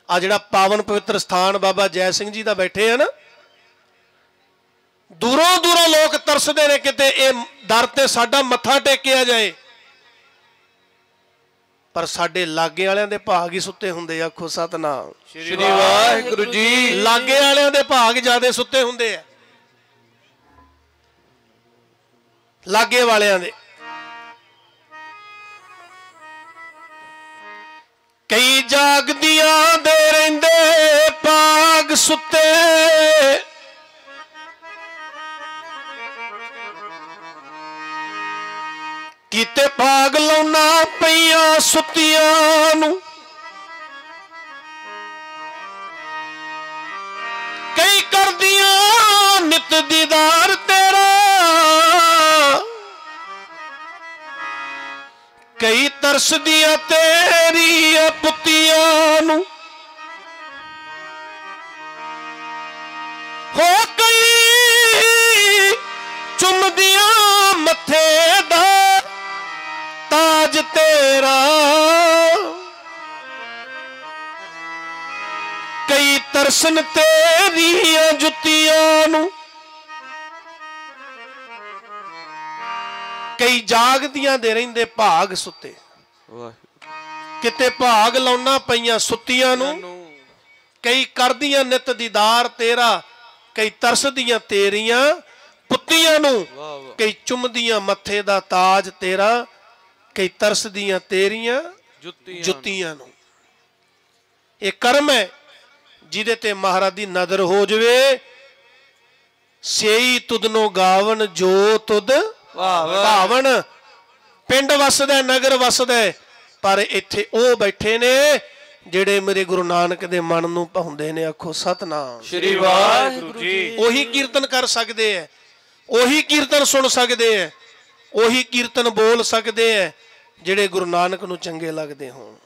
आ जिहड़ा पावन पवित्र स्थान बाबा जय सिंह जी दा बैठे हैं ना, दूरों दूरों लोग तरसदे ने किते ये दर ते साडा मत्था टेकिया जाए, पर साडे लागे वालियां दे भाग ही सुत्ते हुंदे। आखो सतनाम श्री वाहिगुरू जी। लागे वालियां दे भाग ज्यादा सुत्ते हुंदे आ, लागे वालियां दे। कई जागदियां दे रहिंदे भाग सुत्ते, किते भाग लाउना पईयां सुत्तियां नूं। कई करदियां नित दीदार तेरा, कई तरसदियां तेरी पुत्तियां नूं। हो कई चुमदियां मथे दा ताज तेरा, कई तरसन तेरियां जुत्तियां नूं। कई जागदियां दे रहिंदे भाग सुत्ते, किते भाग लाउना पईयां सुत्तियां नूं। कई करदियां नित दीदार तेरा, कई तरसदियां तेरियां पुत्तियां नूं। कई चुमदियां मथे दा ताज तेरा, कई तरसदियां तेरियां जुत्तियां नूं। ये कर्म है जिहदे ते महाराज दी नजर हो जावे। सेई तुदनो गावन जो तुद भावन। पिंड वसदा नगर वसदा, पर इत्थे ओ बैठे ने जेड़े मेरे गुरु नानक दे मन नूं भाउंदे ने। आखो सतनाम श्री वाहिगुरू जी। ओही कीर्तन कर सकदे है, ओही कीर्तन सुन सकदे है, ओही कीर्तन बोल सकदे है जेड़े गुरु नानक नूं चंगे लगदे होण।